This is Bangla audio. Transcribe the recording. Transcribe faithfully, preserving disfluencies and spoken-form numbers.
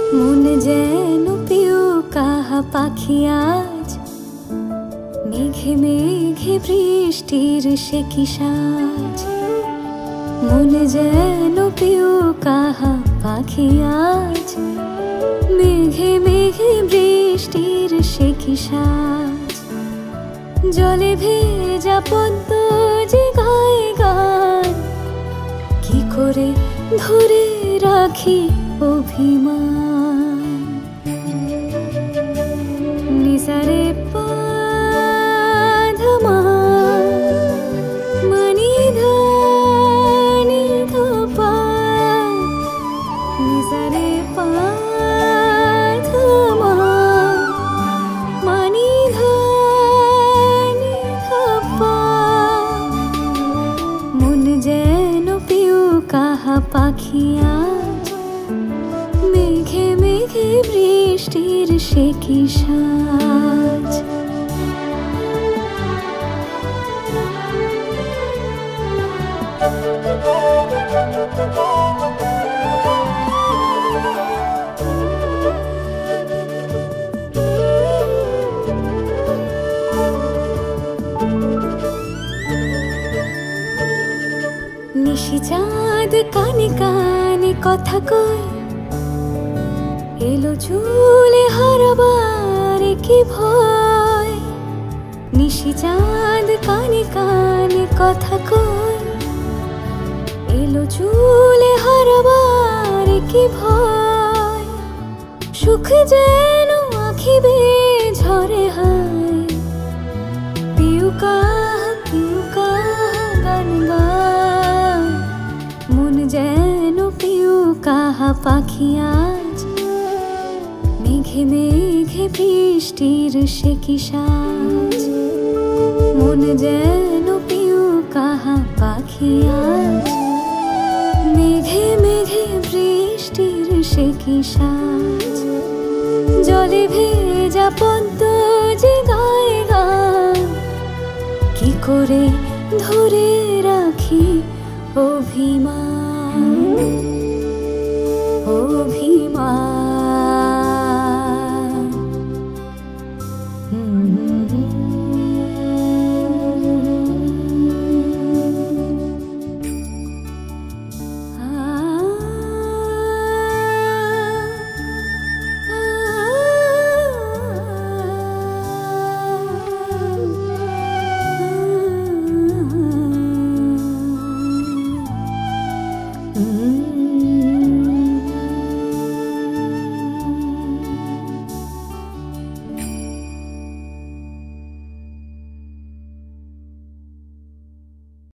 মন যেন প্রিয় কাহা পাখি আজ, মেঘে মেঘে বৃষ্টির সে কি সাজ। মন যেন প্রিয় কাহা পাখি আজ, মেঘে মেঘে বৃষ্টির সে কি সাজ। জলে ভেজা পদ্ম যে গায়ে গান, কি করে ধরে রাখি অভিমান। নিসারে পা ধা মানি ধা নি ধা পা, নিসারে পা ধা মানি ধা নি ধা পা। মন যেন প্রিয় কাহা পাখি আজ, মেঘে মেঘে বৃষ্টির সে কি সাজ। নিশি চাঁদ কানে কানে কথা কয়, এলো চুলে হারাবার কি ভয়। নিশি চাঁদ কানে কানে কথা কয়, এলো চুলে হারাবার কি ভয়। সুখ যেন আঁখি বেয়ে ঝরে হায়, পিউ কাহা পিউ কাহা গান গায়। মন যেন পিউ কাহা পাখি আজ, মেঘে মেঘে বৃষ্টির সে কি সাজ। মন যেন পিউ কাহা পাখি আজ, মেঘে মেঘে বৃষ্টির সে কি সাজ। জলে ভেজা পদ্ম যে গায়ে গান, কি করে ধরে রাখি অভিমান অভিমান।